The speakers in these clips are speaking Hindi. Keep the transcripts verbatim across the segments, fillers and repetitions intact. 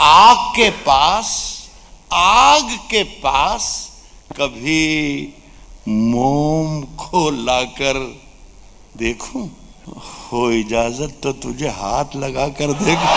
आग के पास, आग के पास कभी मोम को लाकर देखूं? हो इजाजत तो तुझे हाथ लगा कर देखूं।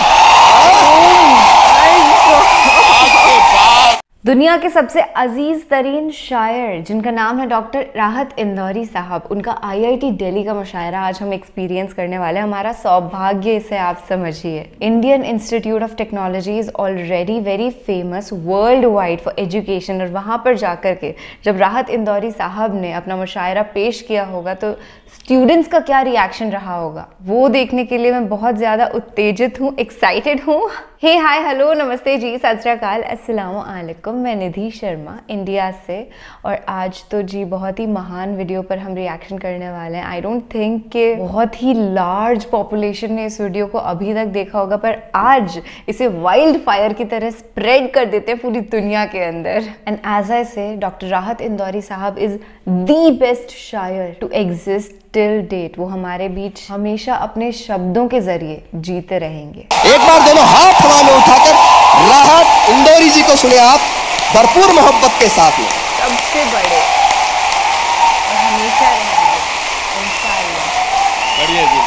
आग के पास। दुनिया के सबसे अजीज तरीन शायर जिनका नाम है डॉक्टर राहत इंदौरी साहब, उनका आई आई टी दिल्ली का मुशायरा आज हम एक्सपीरियंस करने वाले हैं। हमारा सौभाग्य इसे आप समझिए। Indian Institute of Technology is already very famous world wide for education, और वहाँ पर जाकर के जब राहत इंदौरी साहब ने अपना मुशायरा पेश किया होगा तो स्टूडेंट्स का क्या रिएक्शन रहा होगा, वो देखने के लिए मैं बहुत ज़्यादा उत्तेजित हूँ, एक्साइटेड हूँ। हे हाय हेलो नमस्ते जी, सत श्री अकाल, अस्सलाम वालेकुम। मैं निधि शर्मा इंडिया से, और आज तो जी बहुत ही महान वीडियो पर हम रिएक्शन करने वाले हैं। आई डोंट थिंक कि बहुत ही लार्ज पॉपुलेशन ने इस वीडियो को अभी तक देखा होगा, पर आज इसे वाइल्ड फायर की तरह स्प्रेड कर देते हैं पूरी दुनिया के अंदर। एंड एज आई से, डॉक्टर राहत इंदौरी साहब इज द बेस्ट शायर टू एग्जिस्ट टिल डेट। वो हमारे बीच हमेशा अपने शब्दों के जरिए जीते रहेंगे। एक बार दोनों हाथ हवा में उठाकर राहत इंदौरी जी को सुने आप भरपूर मोहब्बत के साथ में। सबसे बड़े और हमेशा रहेंगे इंशाअल्लाह। बढ़िया जी,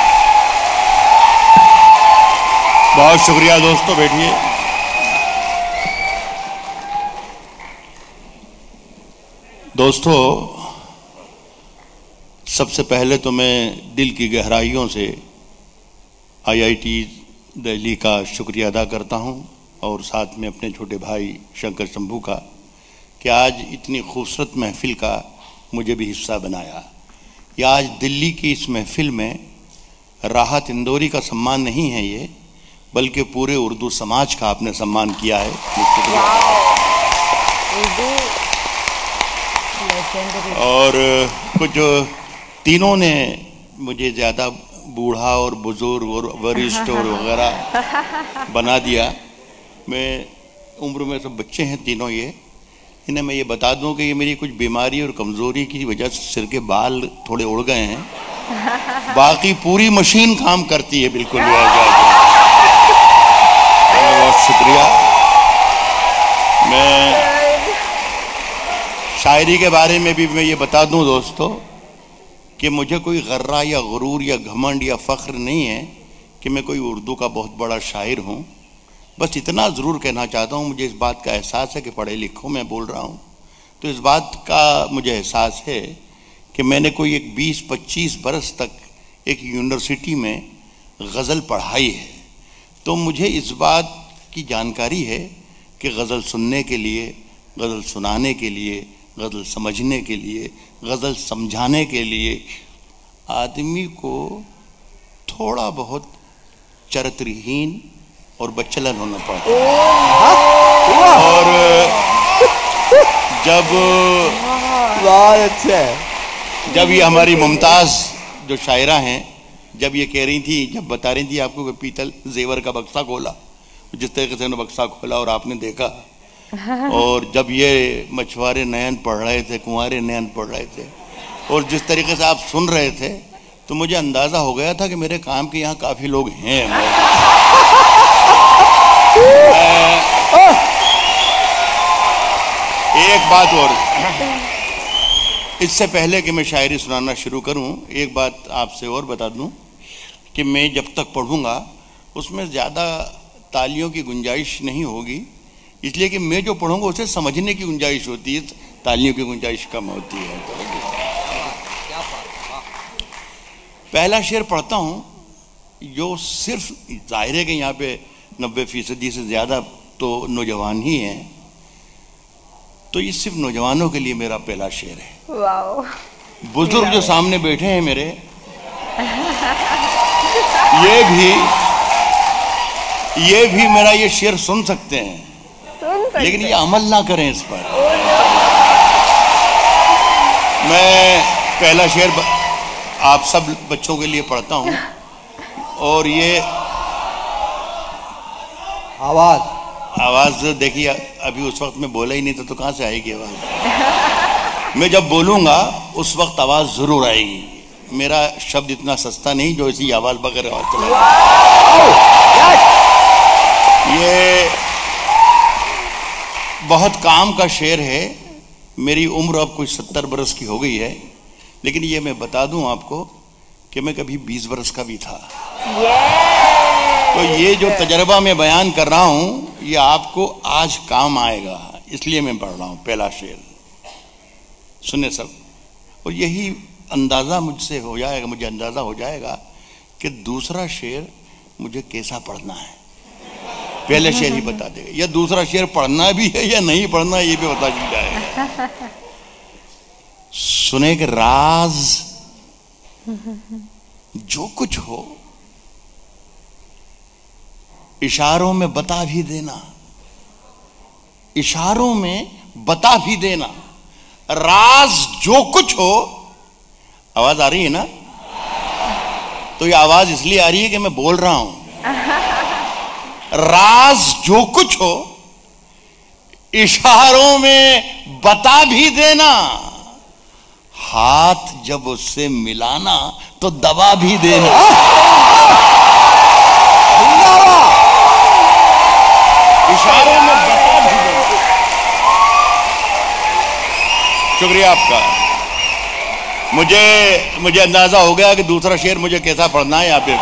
बहुत शुक्रिया दोस्तों, बैठिए। दोस्तों, सबसे पहले तो मैं दिल की गहराइयों से आई आई टी दिल्ली का शुक्रिया अदा करता हूं, और साथ में अपने छोटे भाई शंकर शंभू का, कि आज इतनी खूबसूरत महफिल का मुझे भी हिस्सा बनाया। या आज दिल्ली की इस महफिल में राहत इंदौरी का सम्मान नहीं है ये, बल्कि पूरे उर्दू समाज का आपने सम्मान किया है। और कुछ तीनों ने मुझे ज़्यादा बूढ़ा और बुजुर्ग और वरिष्ठ और वगैरह बना दिया। मैं उम्र में सब बच्चे हैं तीनों ये। इन्हें मैं ये बता दूं कि ये मेरी कुछ बीमारी और कमज़ोरी की वजह से सिर के बाल थोड़े उड़ गए हैं, बाकी पूरी मशीन काम करती है बिल्कुल। बहुत शुक्रिया। मैं शायरी के बारे में भी मैं ये बता दूं दोस्तों कि मुझे कोई गर्रा या गुरूर या घमंड या फ़ख्र नहीं है कि मैं कोई उर्दू का बहुत बड़ा शायर हूँ। बस इतना ज़रूर कहना चाहता हूँ, मुझे इस बात का एहसास है कि पढ़े लिखों में बोल रहा हूँ, तो इस बात का मुझे एहसास है कि मैंने कोई एक बीस पच्चीस बरस तक एक यूनिवर्सिटी में गज़ल पढ़ाई है। तो मुझे इस बात की जानकारी है कि गज़ल सुनने के लिए, गज़ल सुनाने के लिए, गज़ल समझने के लिए, गज़ल समझाने के लिए आदमी को थोड़ा बहुत चरित्रहीन और बच्चलन होना पड़ता है। और जब जब ये हमारी मुमताज़ जो शायरा हैं, जब ये कह रही थी, जब बता रही थी आपको कि पीतल जेवर का बक्सा खोला, जिस तरीके से उन्होंने बक्सा खोला और आपने देखा, और जब ये मछुआरे नयन पढ़ रहे थे, कुंवारे नयन पढ़ रहे थे, और जिस तरीके से आप सुन रहे थे, तो मुझे अंदाज़ा हो गया था कि मेरे काम के यहाँ काफ़ी लोग हैं। एक बात और, इससे पहले कि मैं शायरी सुनाना शुरू करूं, एक बात आपसे और बता दूं कि मैं जब तक पढ़ूंगा उसमें ज़्यादा तालियों की गुंजाइश नहीं होगी, इसलिए कि मैं जो पढ़ूंगा उसे समझने की गुंजाइश होती है, तालियों की गुंजाइश कम होती है। पहला शेर पढ़ता हूं जो सिर्फ, जाहिर है कि यहाँ पे नब्बे फीसदी से ज़्यादा तो नौजवान ही हैं, तो ये सिर्फ नौजवानों के लिए मेरा पहला शेर है। वाओ। बुजुर्ग जो सामने बैठे हैं मेरे, ये भी ये भी मेरा ये शेर सुन सकते हैं, सुन सकते, लेकिन ये अमल ना करें इस पर। मैं पहला शेर आप सब बच्चों के लिए पढ़ता हूँ, और ये आवाज आवाज़ देखिए, अभी उस वक्त मैं बोला ही नहीं था तो कहाँ से आएगी आवाज़। मैं जब बोलूँगा उस वक्त आवाज़ ज़रूर आएगी। मेरा शब्द इतना सस्ता नहीं जो इसी आवाज़ बगैर आवाज़ चला। ये बहुत काम का शेर है। मेरी उम्र अब कुछ सत्तर बरस की हो गई है, लेकिन ये मैं बता दूं आपको कि मैं कभी बीस बरस का भी था। तो ये जो तजर्बा मैं बयान कर रहा हूं ये आपको आज काम आएगा, इसलिए मैं पढ़ रहा हूं। पहला शेर सुने सब, और यही अंदाजा मुझसे हो जाएगा, मुझे अंदाजा हो जाएगा कि दूसरा शेर मुझे कैसा पढ़ना है। पहले शेर ही बता देगा, या दूसरा शेर पढ़ना भी है या नहीं पढ़ना ये भी पता चल जाएगा। सुने कि राज जो कुछ हो इशारों में बता भी देना, इशारों में बता भी देना। राज जो कुछ हो, आवाज आ रही है ना? तो ये आवाज इसलिए आ रही है कि मैं बोल रहा हूं। राज जो कुछ हो इशारों में बता भी देना, हाथ जब उससे मिलाना तो दबा भी देना। इशारों में बता भी देना। शुक्रिया आपका। मुझे मुझे अंदाजा हो गया कि दूसरा शेर मुझे कैसा पढ़ना है। आप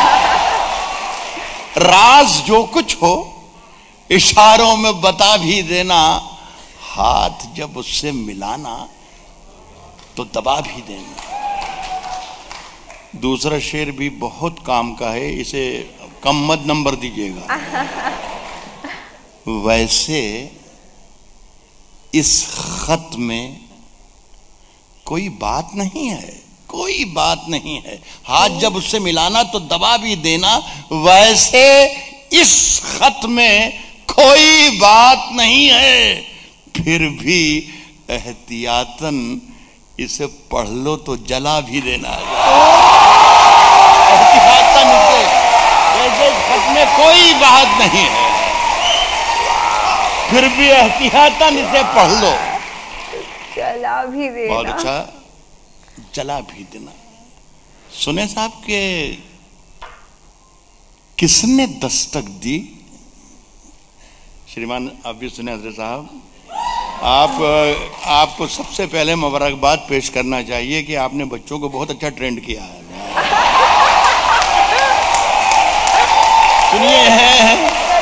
राज जो कुछ हो इशारों में बता भी देना, हाथ जब उससे मिलाना तो दबा भी देना। दूसरा शेर भी बहुत काम का है, इसे कम मत नंबर दीजिएगा। वैसे इस खत में कोई बात नहीं है, कोई बात नहीं है, हाथ जब उससे मिलाना तो दबा भी देना। वैसे इस खत में कोई बात नहीं है, फिर भी एहतियातन इसे पढ़ लो तो जला भी देना। एहतियातन इसे, वैसे इस खत में कोई बात नहीं है, फिर भी एहतियातन इसे पढ़ लो, जला भी देना। बहुत अच्छा, जला भी देना। सुने साहब के किसने दस्तक दी? श्रीमान आप भी सुने हजरत साहब। आप आपको सबसे पहले मुबारकबाद पेश करना चाहिए कि आपने बच्चों को बहुत अच्छा ट्रेंड किया है। सुनिए है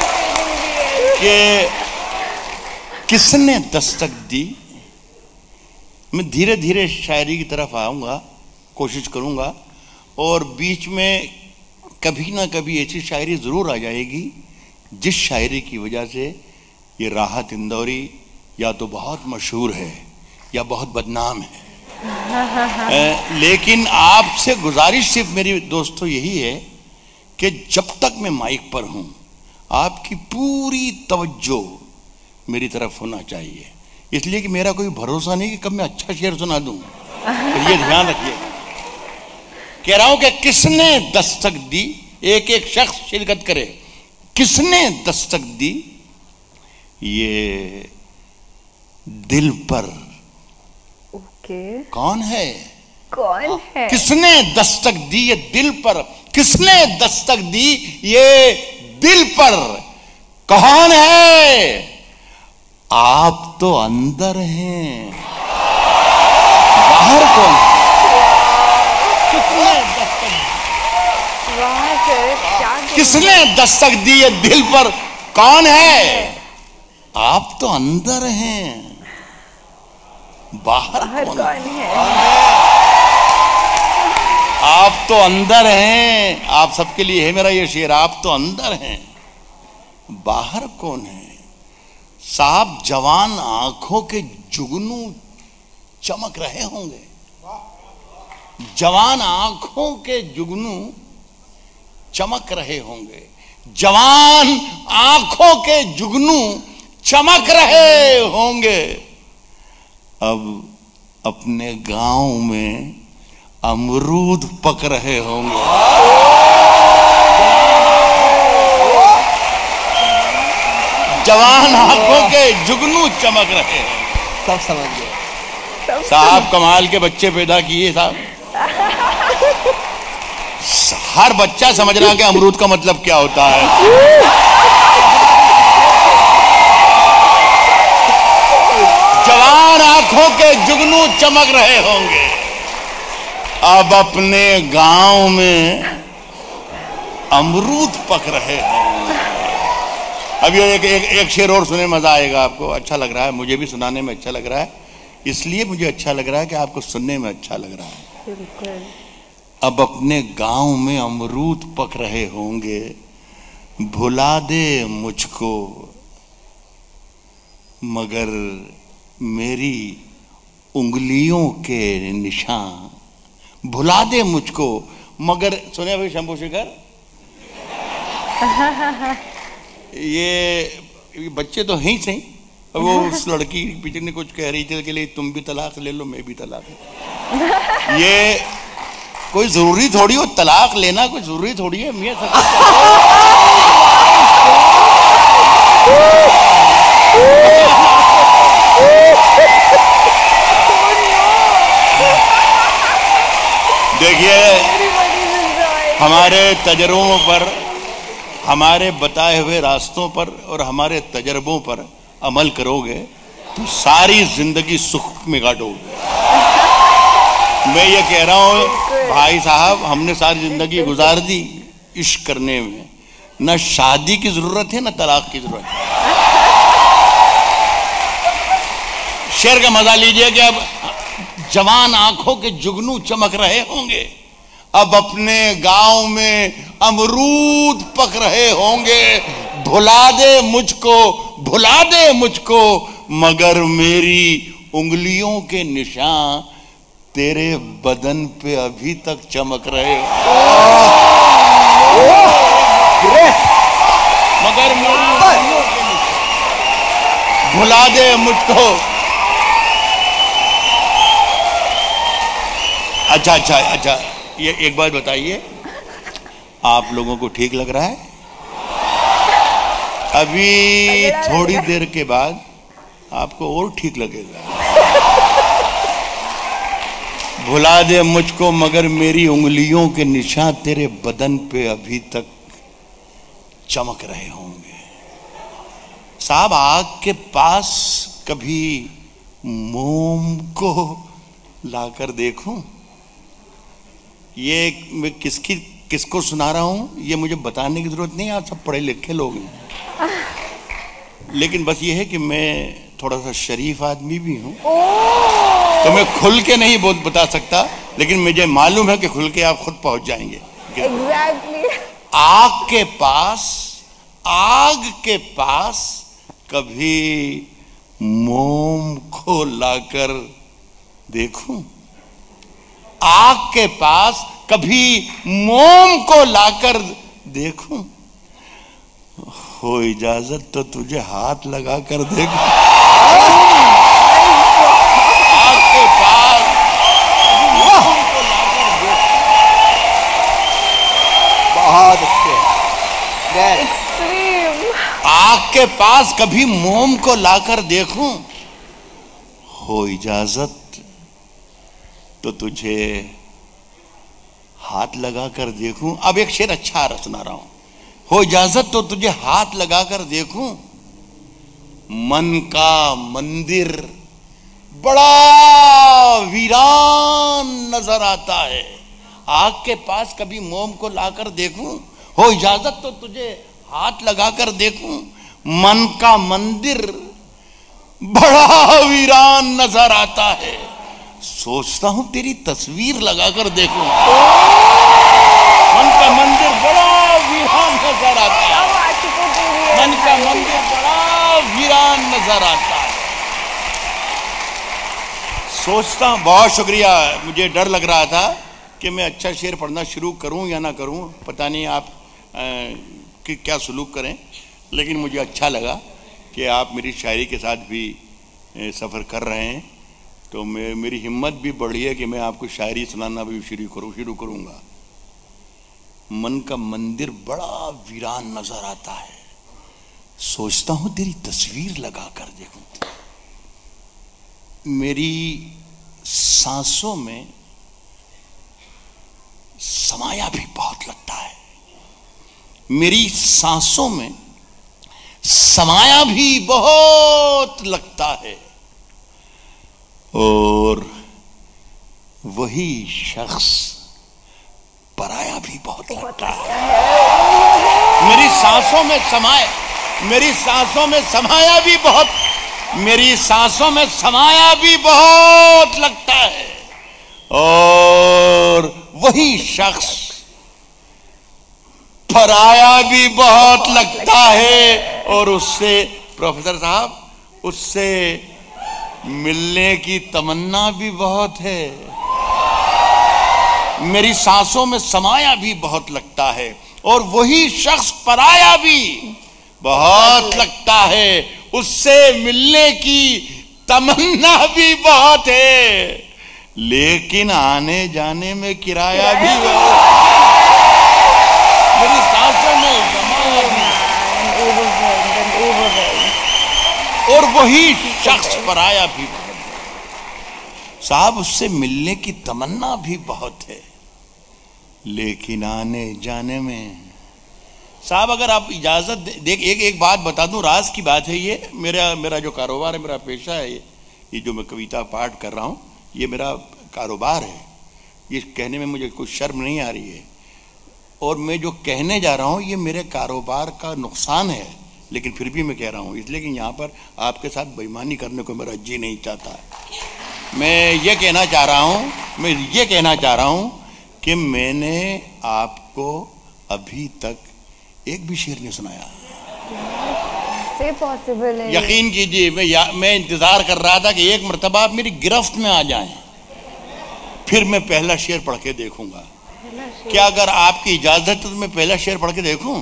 कि किसने दस्तक दी। मैं धीरे धीरे शायरी की तरफ आऊँगा, कोशिश करूँगा, और बीच में कभी ना कभी ऐसी शायरी ज़रूर आ जाएगी जिस शायरी की वजह से ये राहत इंदौरी या तो बहुत मशहूर है या बहुत बदनाम है। ए, लेकिन आपसे गुजारिश सिर्फ मेरी दोस्तों यही है कि जब तक मैं माइक पर हूँ आपकी पूरी तवज्जो मेरी तरफ होना चाहिए, इसलिए कि मेरा कोई भरोसा नहीं कि कब मैं अच्छा शेर सुना दूं। तो ये ध्यान रखिए। कह रहा हूं कि किसने दस्तक दी, एक एक शख्स शिरकत करे। किसने दस्तक दी ये दिल पर? ओके, कौन है? कौन है? किसने दस्तक दी ये दिल पर? किसने दस्तक दी ये दिल पर? कौन है? आप तो अंदर हैं, बाहर कौन है? किसने दस्तक दी? वाह सर, क्या किसने दस्तक दी ये दिल पर? कौन है? आप तो अंदर हैं, बाहर, बाहर कौन, कौन है? आप तो अंदर हैं। आप सबके लिए है मेरा ये शेर। आप तो अंदर हैं, बाहर कौन है? साहब जवान आंखों के जुगनू चमक रहे होंगे, जवान आंखों के जुगनू चमक रहे होंगे, जवान आंखों के जुगनू चमक रहे होंगे। अब अपने गांव में अमरूद पक रहे होंगे। जवान आंखों के जुगनू चमक रहे हैं। सब समझ गए साहब, कमाल के बच्चे पैदा किए साहब। हर बच्चा समझ रहा कि अमरूद का मतलब क्या होता है। आंखों के जुगनू चमक रहे होंगे, अब अपने गांव में अमरूद पक रहे होंगे। अब ये एक, एक, एक शेर और सुने, मजा आएगा आपको, अच्छा लग रहा है, मुझे भी सुनाने में अच्छा लग रहा है, इसलिए मुझे अच्छा लग रहा है कि आपको सुनने में अच्छा लग रहा है। बिल्कुल। अब अपने गांव में अमरूद पक रहे होंगे, भुला दे मुझको मगर मेरी उंगलियों के निशान, भुला दे मुझको मगर, सुने भाई शंभू शेखर, ये बच्चे तो हैं ही सही, वो उस लड़की पीछे ने कुछ कह रही थी कि लिए तुम भी तलाक ले लो मैं भी तलाक ले, ये कोई जरूरी थोड़ी हो तलाक लेना, कोई जरूरी थोड़ी है मियां सब। देखिए हमारे तजर्बों पर, हमारे बताए हुए रास्तों पर और हमारे तजर्बों पर अमल करोगे तो सारी जिंदगी सुख में काटोगे। मैं ये कह रहा हूँ भाई साहब, हमने सारी जिंदगी गुजार दी इश्क करने में, न शादी की जरूरत है न तलाक की जरूरत है। शेर का मजा लीजिए कि अब जवान आंखों के जुगनू चमक रहे होंगे, अब अपने गांव में अमरूद पक रहे होंगे, भुला दे मुझको भुला दे मुझको मगर मेरी उंगलियों के निशान तेरे बदन पे अभी तक चमक रहे हो, मगर मेरी उंगलियों के निशान भुला दे मुझको। अच्छा अच्छा अच्छा, ये एक बात बताइए, आप लोगों को ठीक लग रहा है? अभी थोड़ी देर के बाद आपको और ठीक लगेगा। भुला दे मुझको मगर मेरी उंगलियों के निशान तेरे बदन पे अभी तक चमक रहे होंगे। साहब, आग के पास कभी मोम को लाकर देखूं? ये मैं किसकी किसको सुना रहा हूं ये मुझे बताने की जरूरत नहीं है, आप सब पढ़े लिखे लोग हैं। लेकिन बस ये है कि मैं थोड़ा सा शरीफ आदमी भी हूं, तो मैं खुल के नहीं बहुत बता सकता, लेकिन मुझे मालूम है कि खुल के आप खुद पहुंच जाएंगे। एग्जैक्टली। आग के पास आग के पास कभी मोम को लाकर देखूं? आग के पास कभी मोम को लाकर देखूं? हो इजाजत तो तुझे हाथ लगाकर देखूं। आग के पास मोम को लाकर देखूं। बहुत अच्छे। आग के पास कभी मोम को लाकर देखूं? हो इजाजत तो तुझे हाथ लगाकर देखूं। अब एक शेर अच्छा सुना रहा हूं। हो इजाजत तो तुझे हाथ लगाकर देखूं, मन का मंदिर बड़ा वीरान नजर आता है। आग के पास कभी मोम को लाकर देखूं, हो इजाजत तो तुझे हाथ लगाकर देखूं, मन का मंदिर बड़ा वीरान नजर आता है। सोचता हूं तेरी तस्वीर लगाकर देखूं, मन का मंदिर बड़ा वीरान नजर आता है। मन का मंदिर बड़ा वीरान नजर आता है। सोचता हूं, बहुत शुक्रिया। मुझे डर लग रहा था कि मैं अच्छा शेर पढ़ना शुरू करूं या ना करूं, पता नहीं आप आ, कि क्या सलूक करें, लेकिन मुझे अच्छा लगा कि आप मेरी शायरी के साथ भी सफ़र कर रहे हैं, तो मैं मेरी हिम्मत भी बढ़ी है कि मैं आपको शायरी सुनाना भी शुरू करूँ शुरू करूँगा। मन का मंदिर बड़ा वीरान नजर आता है, सोचता हूँ तेरी तस्वीर लगा कर देखूं। मेरी सांसों में समाया भी बहुत लगता है, मेरी सांसों में समाया भी बहुत लगता है। और वही शख्स पराया भी बहुत लगता है। मेरी सांसों में समाया मेरी सांसों में समाया भी बहुत मेरी सांसों में समाया भी बहुत लगता है। और वही शख्स पराया भी बहुत लगता है। और उससे प्रोफेसर साहब, उससे मिलने की तमन्ना भी बहुत है। मेरी सांसों में समाया भी बहुत लगता है और वही शख्स पराया भी बहुत लगता है। उससे मिलने की तमन्ना भी बहुत है, लेकिन आने जाने में किराया भी बहुत। मेरी सांसों में समाया भी और वही शख्स पराया भी बहुत। साहब, उससे मिलने की तमन्ना भी बहुत है, लेकिन आने जाने में। साहब, अगर आप इजाजत देख, एक एक बात बता दूं, राज की बात है ये। मेरा मेरा जो कारोबार है, मेरा पेशा है, ये ये जो मैं कविता पाठ कर रहा हूं, ये मेरा कारोबार है। ये कहने में मुझे कोई शर्म नहीं आ रही है। और मैं जो कहने जा रहा हूं, ये मेरे कारोबार का नुकसान है, लेकिन फिर भी मैं कह रहा हूं, इसलिए कि यहाँ पर आपके साथ बेईमानी करने को मेरा जी नहीं चाहता। मैं ये कहना चाह रहा हूं मैं ये कहना चाह रहा हूं कि मैंने आपको अभी तक एक भी शेर नहीं सुनाया। से पॉसिबल है? यकीन कीजिए, मैं या, मैं इंतजार कर रहा था कि एक मर्तबा आप मेरी गिरफ्त में आ जाएं, फिर मैं पहला शेर पढ़ के देखूंगा। क्या अगर आपकी इजाजत है तो मैं पहला शेर पढ़ के देखूं?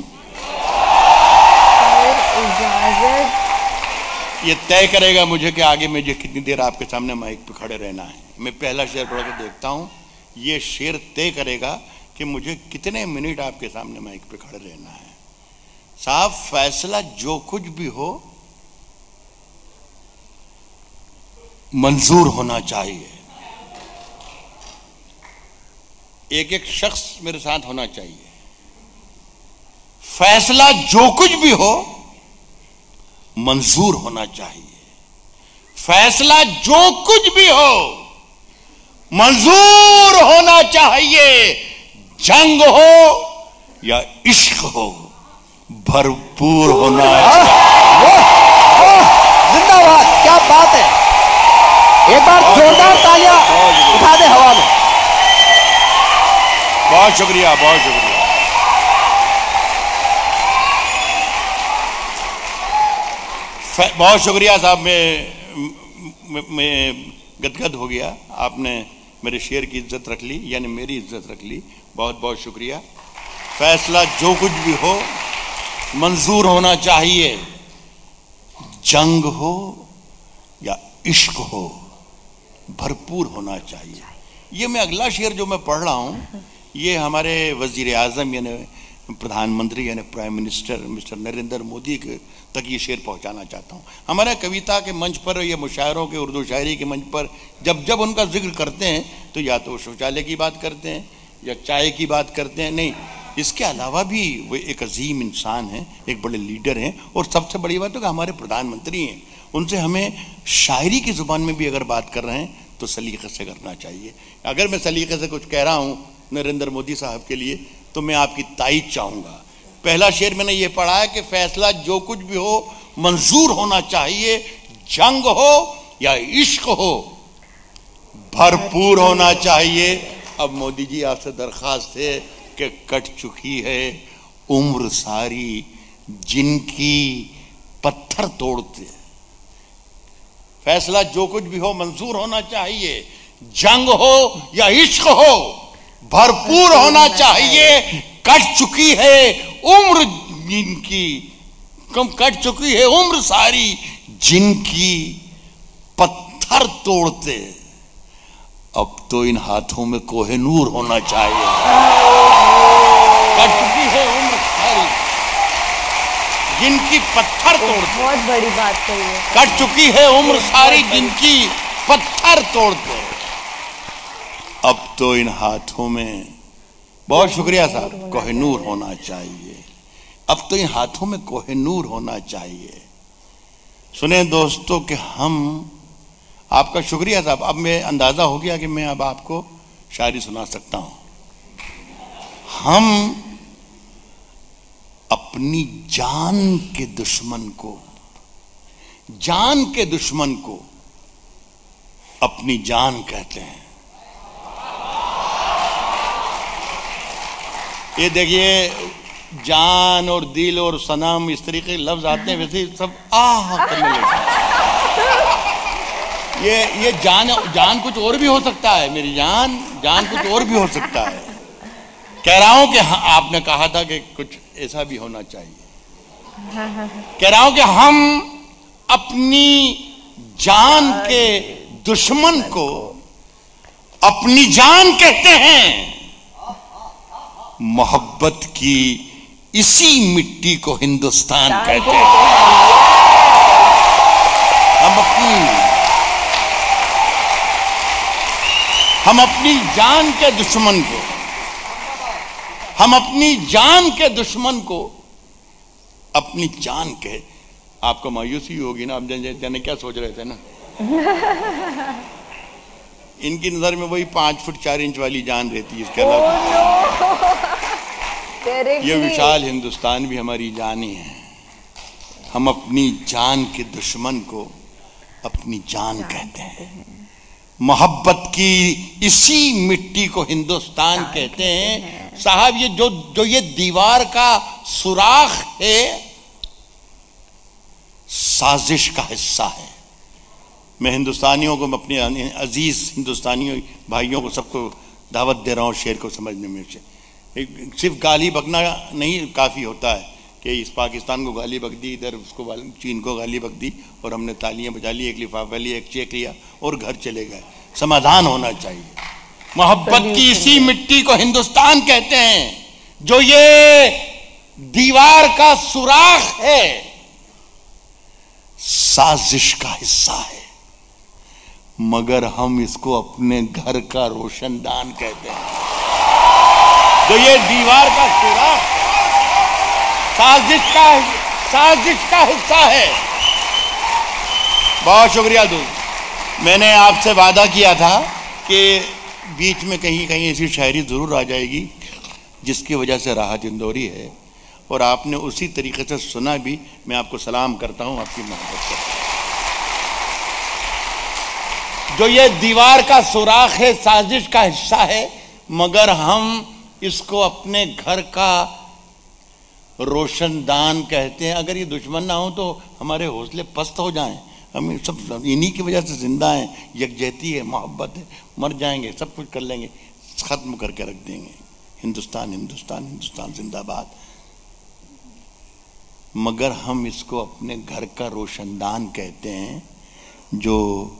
इजाजत ये तय करेगा मुझे कि आगे मुझे कितनी देर आपके सामने माइक पे खड़े रहना है। मैं पहला शेर पढ़ के देखता हूं। ये शेर तय करेगा कि मुझे कितने मिनट आपके सामने माइक पे खड़े रहना है। साहब, फैसला जो कुछ भी हो मंजूर होना चाहिए। एक एक शख्स मेरे साथ होना चाहिए। फैसला जो कुछ भी हो मंजूर होना चाहिए। फैसला जो कुछ भी हो मंजूर होना चाहिए। जंग हो या इश्क हो, भरपूर होना चाहिए। जिंदाबाद, क्या बात है। एक बार जोरदार तालियां उठा दे हवा में। बहुत शुक्रिया, बहुत शुक्रिया। बहुत शुक्रिया साहब। मैं मैं गदगद हो गया। आपने मेरे शेर की इज्जत रख ली, यानी मेरी इज्जत रख ली। बहुत बहुत शुक्रिया। फैसला जो कुछ भी हो मंजूर होना चाहिए। जंग हो या इश्क हो, भरपूर होना चाहिए। ये मैं अगला शेर जो मैं पढ़ रहा हूँ, ये हमारे वजीर आजम यानी प्रधानमंत्री यानी prime minister mister Narendra Modi के तक ये शेर पहुंचाना चाहता हूँ। हमारे कविता के मंच पर या मुशायरों के उर्दू शायरी के मंच पर जब जब उनका जिक्र करते हैं तो या तो शौचालय की बात करते हैं या चाय की बात करते हैं। नहीं, इसके अलावा भी वो एक अजीम इंसान हैं, एक बड़े लीडर हैं। और सबसे बड़ी बात है कि हमारे प्रधानमंत्री हैं। उनसे हमें शायरी की ज़ुबान में भी अगर बात कर रहे हैं तो सलीक़े से करना चाहिए। अगर मैं सलीक़े से कुछ कह रहा हूँ नरेंद्र मोदी साहब के लिए तो मैं आपकी ताईद चाहूँगा। पहला शेर मैंने ये पढ़ा है कि फैसला जो कुछ भी हो मंजूर होना चाहिए। जंग हो या इश्क हो, भरपूर होना चाहिए। अब मोदी जी आपसे दरख्वास्त है कि कट चुकी है उम्र सारी जिनकी पत्थर तोड़ते। फैसला जो कुछ भी हो मंजूर होना चाहिए। जंग हो या इश्क हो, भरपूर होना चाहिए। कट चुकी है उम्र जिनकी कम कट चुकी है उम्र सारी जिनकी पत्थर तोड़ते। अब तो इन हाथों में कोहिनूर होना चाहिए। कट चुकी है उम्र सारी जिनकी पत्थर तोड़ते। बहुत बड़ी बात कही है। कट चुकी है उम्र सारी जिनकी पत्थर तोड़ते। अब तो इन हाथों में, बहुत शुक्रिया साहब, कोहिनूर होना चाहिए। अब तो इन हाथों में कोहिनूर होना चाहिए। सुने दोस्तों कि हम आपका शुक्रिया साहब। अब मैं अंदाजा हो गया कि मैं अब आपको शायरी सुना सकता हूं। हम अपनी जान के दुश्मन को, जान के दुश्मन को अपनी जान कहते हैं। ये देखिए, जान और दिल और सनम इस तरीके के लफ्ज आते हैं, वैसे सब आह करने लगते हैं। ये ये जान जान कुछ और भी हो सकता है, मेरी जान जान कुछ और भी हो सकता है। कह रहा हूं कि हाँ, आपने कहा था कि कुछ ऐसा भी होना चाहिए। कह रहा हूं कि हम अपनी जान के दुश्मन को अपनी जान कहते हैं। मोहब्बत की इसी मिट्टी को हिंदुस्तान कहते हैं। हम अपनी हम अपनी जान के दुश्मन को हम अपनी जान के दुश्मन को अपनी जान के। आपको मायूसी होगी ना, आप जाने क्या सोच रहे थे ना। इनकी नजर में वही पांच फुट चार इंच वाली जान रहती है, इसके अलावा ये विशाल हिंदुस्तान भी हमारी जान ही है। हम अपनी जान के दुश्मन को अपनी जान कहते हैं। मोहब्बत की इसी मिट्टी को हिंदुस्तान कहते हैं। साहब, ये जो जो ये दीवार का सुराख है, साजिश का हिस्सा है। मैं हिंदुस्तानियों को, अपने अजीज हिंदुस्तानियों भाइयों को सबको दावत दे रहा हूँ शेर को समझने में से। सिर्फ गाली बकना नहीं काफ़ी होता है कि इस पाकिस्तान को गाली बक दी, इधर उसको चीन को गाली बक दी और हमने तालियां बजा ली, एक लिफाफा लिया, एक चेक लिया और घर चले गए। समाधान होना चाहिए। मोहब्बत की इसी मिट्टी को हिंदुस्तान कहते हैं। जो ये दीवार का सुराख है, साजिश का हिस्सा है, मगर हम इसको अपने घर का रोशनदान कहते हैं। तो ये दीवार का सुराख साजिश का साजिश का हिस्सा है। बहुत शुक्रिया दोस्त। मैंने आपसे वादा किया था कि बीच में कहीं कहीं ऐसी शायरी जरूर आ जाएगी जिसकी वजह से राहत इंदौरी है, और आपने उसी तरीके से सुना भी। मैं आपको सलाम करता हूं, आपकी मोहब्बत करता हूं। जो ये दीवार का सुराख है, साजिश का हिस्सा है, मगर हम इसको अपने घर का रोशनदान कहते हैं। अगर ये दुश्मन ना हो तो हमारे हौसले पस्त हो जाएं। हम सब इन्हीं की वजह से जिंदा हैं। यकजहती है, मोहब्बत है, मर जाएंगे, सब कुछ कर लेंगे, खत्म करके रख देंगे। हिंदुस्तान हिंदुस्तान हिंदुस्तान जिंदाबाद। मगर हम इसको अपने घर का रोशनदान कहते हैं, जो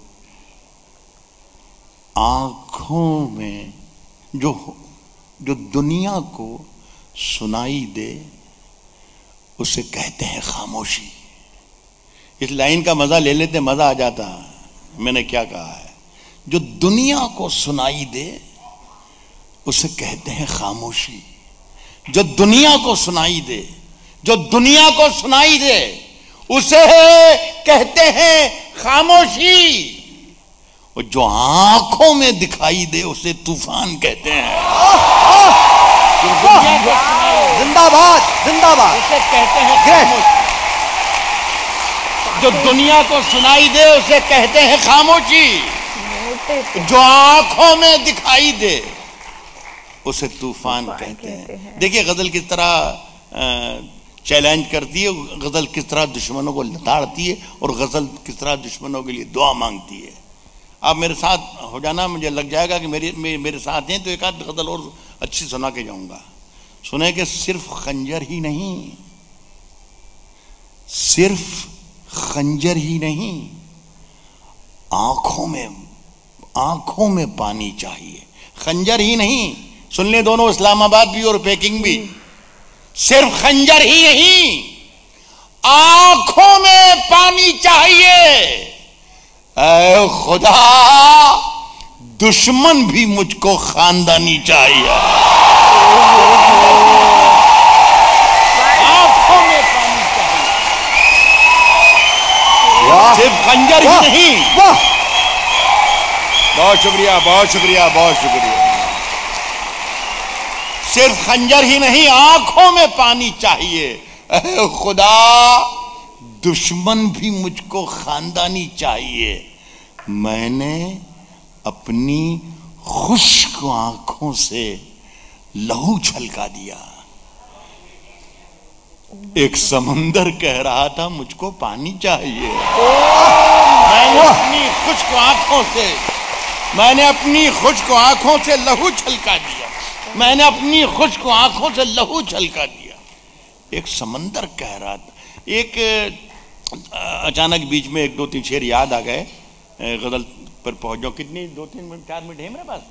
आंखों में जो जो दुनिया को सुनाई दे उसे कहते हैं खामोशी। इस लाइन का मजा ले लेते, मजा आ जाता। मैंने क्या कहा है? जो दुनिया को सुनाई दे उसे कहते हैं खामोशी। जो दुनिया को सुनाई दे जो दुनिया को सुनाई दे उसे कहते हैं खामोशी। और जो आंखों में दिखाई दे उसे तूफान कहते हैं। जिंदाबाद जिंदाबाद उसे कहते हैं खामोशी। जो दुनिया को सुनाई दे उसे कहते हैं खामोशी। जो आंखों में दिखाई दे उसे तूफान कहते हैं। देखिए गजल किस तरह चैलेंज करती है, गजल किस तरह दुश्मनों को लताड़ती है, और गजल किस तरह दुश्मनों के लिए दुआ मांगती है। आप मेरे साथ हो जाना, मुझे लग जाएगा कि मेरे मेरे साथ हैं तो एक आध गजल और अच्छी सुना के जाऊंगा। सुने कि सिर्फ खंजर ही नहीं, सिर्फ खंजर ही नहीं, आंखों में आंखों में पानी चाहिए। खंजर ही नहीं, सुन ले दोनों, इस्लामाबाद भी और पेकिंग भी। सिर्फ खंजर ही नहीं, आंखों में पानी चाहिए। ऐ खुदा, दुश्मन भी मुझको खानदानी चाहिए। आंखों में पानी चाहिए, सिर्फ खंजर ही नहीं, बहुत शुक्रिया, बहुत शुक्रिया, बहुत शुक्रिया। सिर्फ खंजर ही नहीं, आंखों में पानी चाहिए। अरे खुदा, दुश्मन भी मुझको खानदानी चाहिए। मैंने अपनी खुश्क आंखों से लहू छलका दिया। एक समंदर कह रहा था मुझको पानी चाहिए। मैंने अपनी खुश्क आंखों से मैंने अपनी खुश्क आंखों से लहू छलका दिया। मैंने अपनी खुश्क आंखों से लहू छलका दिया। एक समंदर कह रहा था। एक अचानक बीच में एक दो तीन शेर याद आ गए, गजल पर पहुंच जाओ। कितनी, दो तीन मिनट, चार मिनट है मेरे पास?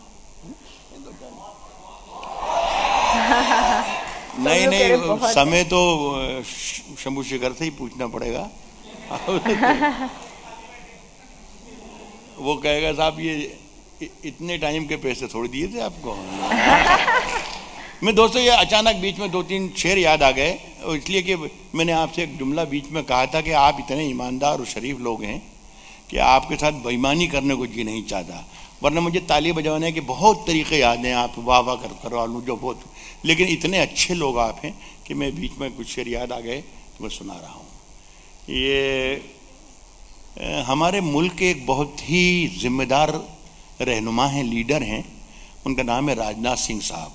नहीं नहीं, समय तो शंभू शेखर से ही पूछना पड़ेगा। वो कहेगा साहब ये इतने टाइम के पैसे थोड़ी दिए थे आपको। मैं दोस्तों ये अचानक बीच में दो तीन शेर याद आ गए, इसलिए कि मैंने आपसे एक जुमला बीच में कहा था कि आप इतने ईमानदार और शरीफ लोग हैं कि आपके साथ बेईमानी करने को जी नहीं चाहता, वरना मुझे ताली बजाने के बहुत तरीके याद हैं। आप वाह वाह कर करवा लूँ जो बहुत, लेकिन इतने अच्छे लोग आप हैं कि मैं बीच में कुछ शेर याद आ गए तो मैं सुना रहा हूँ। ये हमारे मुल्क के एक बहुत ही जिम्मेदार रहनुमा हैं, लीडर हैं, उनका नाम है राजनाथ सिंह साहब।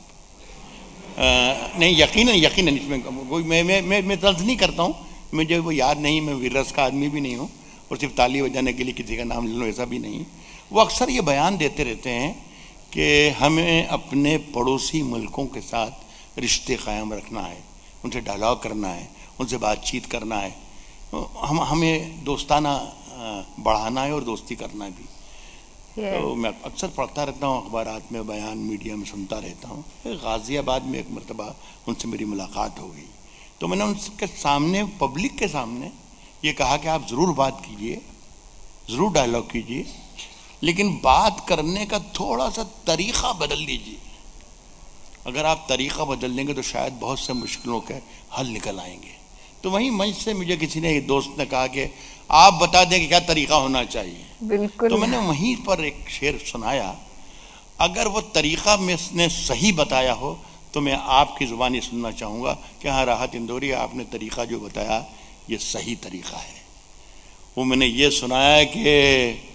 नहीं, यकीनन यकीनन इसमें कोई मैं मैं मैं मैं तर्ज नहीं करता हूँ, मुझे वो याद नहीं, मैं वीररस का आदमी भी नहीं हूँ और सिर्फ ताली बजाने के लिए किसी का नाम ले लो ऐसा भी नहीं। वो अक्सर ये बयान देते रहते हैं कि हमें अपने पड़ोसी मुल्कों के साथ रिश्ते कायम रखना है, उनसे डायलॉग करना है, उनसे बातचीत करना है, हम हमें दोस्ताना बढ़ाना है और दोस्ती करना भी। yes. तो मैं अक्सर पढ़ता रहता हूँ अखबारात में, बयान मीडिया में सुनता रहता हूँ। गाज़ियाबाद में एक मरतबा उनसे मेरी मुलाकात हो गई, तो मैंने उनके सामने, पब्लिक के सामने ये कहा कि आप ज़रूर बात कीजिए, ज़रूर डायलॉग कीजिए, लेकिन बात करने का थोड़ा सा तरीक़ा बदल दीजिए। अगर आप तरीक़ा बदल देंगे तो शायद बहुत से मुश्किलों के हल निकल आएंगे। तो वहीं मंच से मुझे किसी ने, एक दोस्त ने कहा कि आप बता दें कि क्या तरीक़ा होना चाहिए। बिल्कुल। तो मैंने वहीं पर एक शेर सुनाया। अगर वो तरीक़ा में सही बताया हो तो मैं आपकी ज़ुबानी सुनना चाहूँगा कि हाँ राहत इंदौरी, आपने तरीक़ा जो बताया ये सही तरीक़ा है। वो मैंने ये सुनाया कि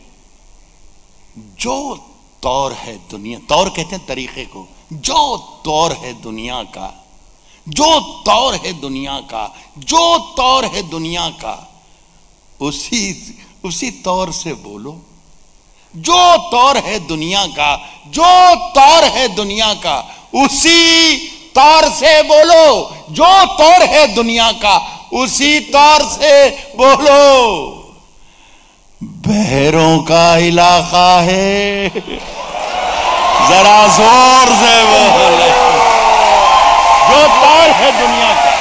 जो तौर है दुनिया, तौर कहते हैं तरीक़े को, जो तौर है दुनिया का, जो तौर है दुनिया का, जो तौर है दुनिया का, उसी उसी तौर से बोलो। जो तौर है दुनिया का, जो तौर है दुनिया का, उसी तौर से बोलो। जो तौर है दुनिया का, उसी तौर से बोलो। बहरों का इलाका है, जरा जोर से बोलो। जो तौर है दुनिया का,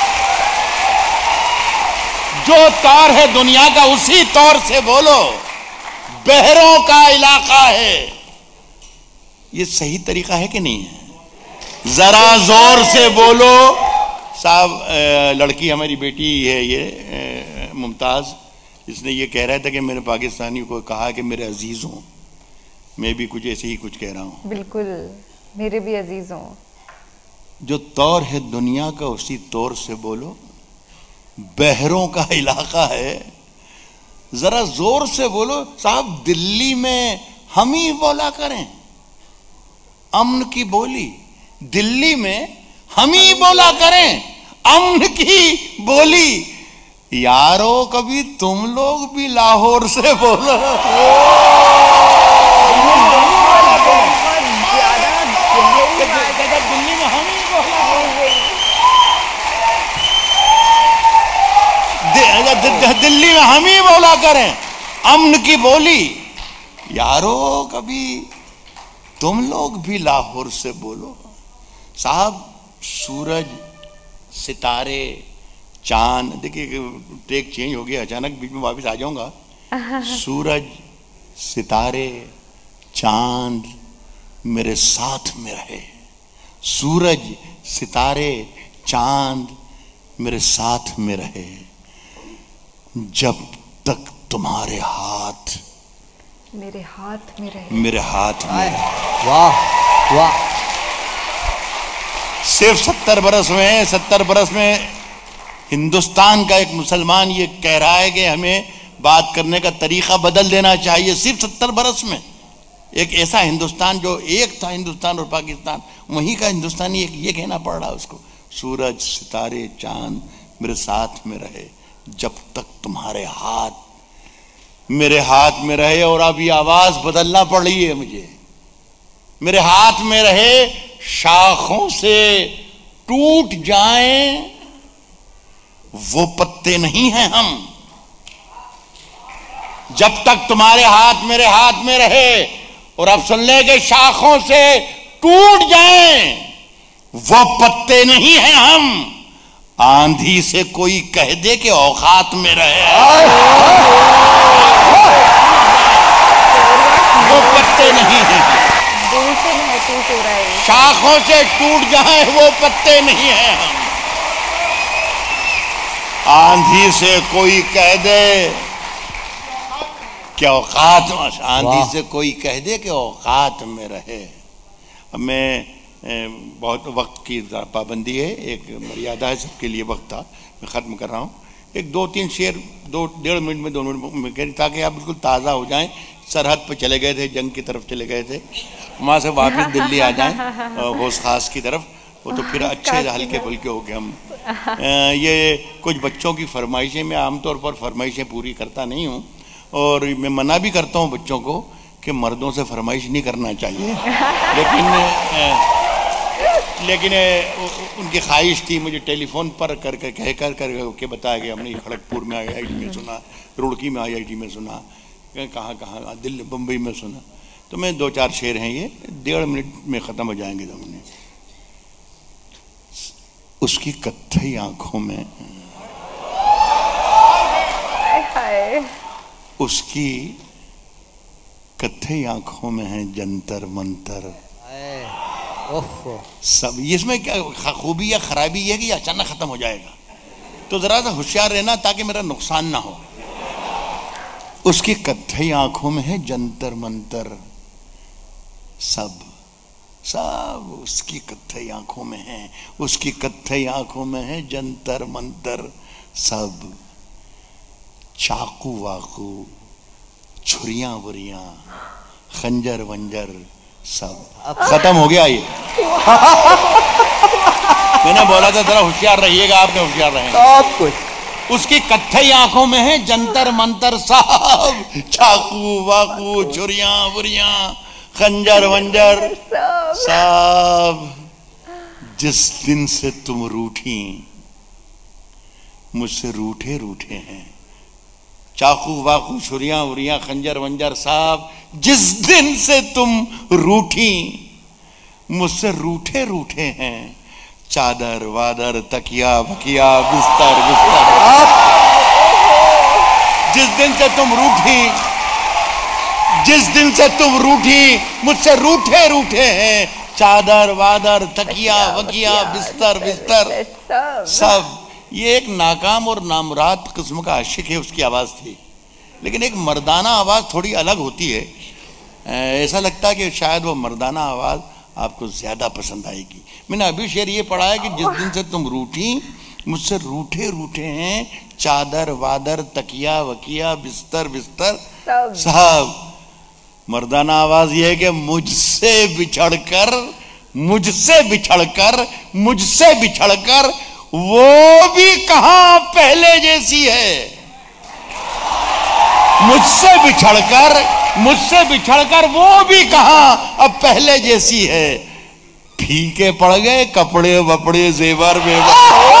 जो तौर है दुनिया का, उसी तौर से बोलो। बहरों का इलाका है। ये सही तरीका है कि नहीं है? जरा जोर से बोलो। साहब, लड़की हमारी बेटी है ये मुमताज, इसने ये कह रहा था कि मैंने पाकिस्तानी को कहा कि मेरे अजीज हों। मैं भी कुछ ऐसे ही कुछ कह रहा हूँ। बिल्कुल, मेरे भी अजीज हों। जो तौर है दुनिया का, उसी तौर से बोलो। बहरों का इलाका है, जरा जोर से बोलो। साहब, दिल्ली में हम ही बोला करें अमन की बोली। दिल्ली में हम ही बोला करें अमन की बोली। यारो, कभी तुम लोग भी लाहौर से बोलो। दिल्ली में हम ही बोला दिल्ली में हम ही बोला करें अमन की बोली। यारो, कभी तुम लोग भी लाहौर से बोलो। साहब, सूरज, सितारे, चांद, देखिए टेक चेंज हो गया अचानक, बीच में वापस आ जाऊंगा। सूरज, सितारे, चांद मेरे साथ में रहे। सूरज, सितारे, चांद मेरे साथ में रहे। जब तक तुम्हारे हाथ मेरे हाथ में रहे, मेरे हाथ में। वाह वाह। सिर्फ सत्तर बरस में सत्तर बरस में हिंदुस्तान का एक मुसलमान ये कह रहा है कि हमें बात करने का तरीका बदल देना चाहिए। सिर्फ सत्तर बरस में एक ऐसा हिंदुस्तान जो एक था, हिंदुस्तान और पाकिस्तान, वहीं का हिंदुस्तानी एक ये कहना पड़ रहा है उसको, सूरज सितारे चांद मेरे साथ में रहे जब तक तुम्हारे हाथ मेरे हाथ में रहे। और अब ये आवाज बदलना पड़ रही है मुझे, मेरे हाथ में रहे, शाखों से टूट जाएं वो पत्ते नहीं हैं हम। जब तक तुम्हारे हाथ मेरे हाथ में रहे, और अब सुन ले कि शाखों से टूट जाएं वो पत्ते नहीं हैं हम। आंधी से कोई कह दे कि औकात में रहे, वो पत्ते नहीं हैं। दिल से महसूस हो रहा है। शाखों से टूट जाएं वो पत्ते नहीं हैं हम। आंधी से कोई कह दे कि औकात, आंधी से कोई कह दे कि औकात में रहे। अब मैं बहुत वक्त की पाबंदी है, एक मर्यादा है सबके लिए, वक्त था, मैं ख़त्म कर रहा हूँ। एक दो तीन शेर दो डेढ़ मिनट में दो मिनट में कह, ताकि आप बिल्कुल ताज़ा हो जाएं। सरहद पर चले गए थे, जंग की तरफ चले गए थे, वहाँ से वापस दिल्ली आ जाएं होश खास की तरफ, वो तो फिर अच्छे हल्के फुल्के हो गए हम। ये कुछ बच्चों की फरमाइशें, मैं आमतौर पर फरमाइशें पूरी करता नहीं हूँ, और मैं मना भी करता हूँ बच्चों को कि मर्दों से फरमाइश नहीं करना चाहिए, लेकिन लेकिन उनकी ख्वाहिश थी। मुझे टेलीफोन पर कर कर कह कर कर के बताया गया, हमने खड़गपुर में आई आई टी में सुना, रुड़की में आई आई टी में सुना, कहाँ कहाँ दिल्ली बम्बई में सुना। तो मैं दो चार शेर हैं, ये डेढ़ मिनट में ख़त्म हो जाएंगे हमने। उसकी कत्थई आंखों में, उसकी कत्थई आंखों में है जंतर मंतर सब। इसमें क्या खूबी या खराबी है कि ये अचानक खत्म हो जाएगा, तो जरा सा होशियार रहना ताकि मेरा नुकसान ना हो। उसकी कत्थई आंखों में है जंतर मंतर सब, सब उसकी कत्थई आंखों में है, उसकी कत्थई आंखों में है जंतर मंतर सब। चाकू वाकू, छुरियां वुरियां, खंजर वंजर सब। खत्म हो गया ये। मैंने बोला था जरा होशियार रहिएगा, आपने होशियार रहे सब कुछ। उसकी कत्थई आंखों में है जंतर मंतर सब, चाकू वाकू, छुरियां वुरियां, खंजर वंजर सब। जिस दिन से तुम रूठी, मुझसे रूठे रूठे हैं, चाकू वाकू, छुरियां वुरियां, खंजर वंजर साहब। जिस दिन से तुम रूठी, मुझसे रूठे रूठे हैं, चादर वादर तकिया बकिया बिस्तर बिस्तर। जिस दिन से तुम रूठी, जिस दिन से तुम रूठी, मुझसे रूठे रूठे हैं, चादर वादर तकिया वकिया बिस्तर बिस्तर सब। ये एक नाकाम और नामुराद किस्म का आशिक है, उसकी आवाज़ थी, लेकिन एक मर्दाना आवाज़ थोड़ी अलग होती है। ऐसा लगता है कि शायद वो मर्दाना आवाज़ आपको ज़्यादा पसंद आएगी। मैंने अभी शेर ये पढ़ा है कि जिस दिन से तुम रूठी, मुझसे रूठे रूठे हैं, चादर वादर तकिया वकिया बिस्तर बिस्तर सब। मर्दाना आवाज़ ये है कि मुझसे बिछड़कर, मुझसे बिछड़कर, मुझसे बिछड़कर वो भी कहां पहले जैसी है। मुझसे बिछड़कर, मुझसे बिछड़कर वो भी कहां अब पहले जैसी है। फीके पड़ गए कपड़े वपड़े जेवर वेवर।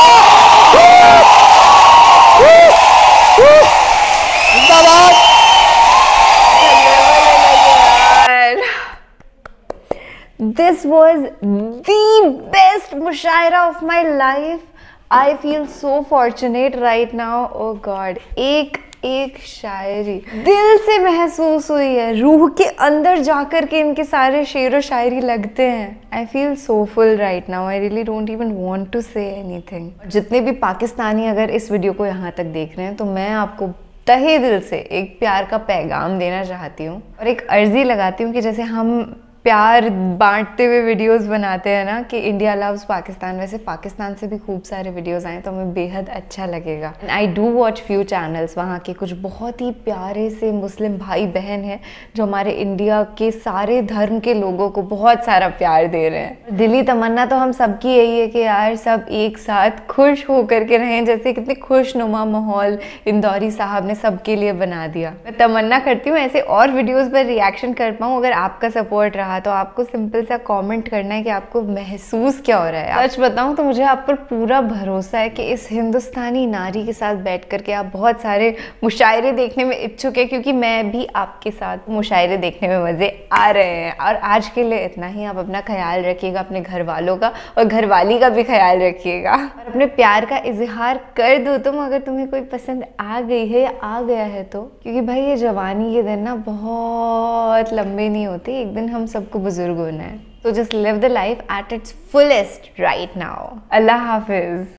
जिंदाबाद। This was the best mushaira of my life. I feel so fortunate right now. Oh God, एक एक शायरी दिल से महसूस हुई है, रूह के अंदर जाकर के इनके सारे शेर व शायरी लगते हैं। I feel so full right now. I really don't even want to say anything. जितने भी पाकिस्तानी अगर इस वीडियो को यहाँ तक देख रहे हैं, तो मैं आपको तहे दिल से एक प्यार का पैगाम देना चाहती हूँ और एक अर्जी लगाती हूँ कि जैसे हम प्यार बांटते हुए वीडियोस बनाते हैं ना कि इंडिया लव्स पाकिस्तान, वैसे पाकिस्तान से भी खूब सारे वीडियोस आए तो हमें बेहद अच्छा लगेगा। And I do watch few channels, वहाँ के कुछ बहुत ही प्यारे से मुस्लिम भाई बहन हैं जो हमारे इंडिया के सारे धर्म के लोगों को बहुत सारा प्यार दे रहे हैं। दिली तमन्ना तो हम सबकी यही है कि यार सब एक साथ खुश होकर के रहें, जैसे कितने खुशनुमा माहौल इंदौरी साहब ने सबके लिए बना दिया। मैं तमन्ना करती हूँ ऐसे और वीडियोज़ पर रिएक्शन कर पाऊँ। अगर आपका सपोर्ट रहा तो आपको सिंपल सा कमेंट करना है कि आपको महसूस क्या हो रहा है। सच बताऊं तो मुझे आप पर पूरा भरोसा है कि इस हिंदुस्तानी नारी के साथ बैठ करके आप बहुत सारे मुशायरे देखने में इच्छुक है, क्योंकि मैं भी आपके साथ मुशायरे देखने में मज़े आ रहे हैं। और आज के लिए इतना ही। आप अपना ख्याल रखिएगा, अपने घर वालों का और घरवाली का भी ख्याल रखिएगा और अपने प्यार का इजहार कर दो तुम, अगर तुम्हें कोई पसंद आ गई है या आ गया है तो, क्योंकि भाई ये जवानी के दिन ना बहुत लंबे नहीं होते, एक दिन हम सबको बुजुर्ग होना है। तो just live the life at its fullest right now. अल्लाह हाफिज।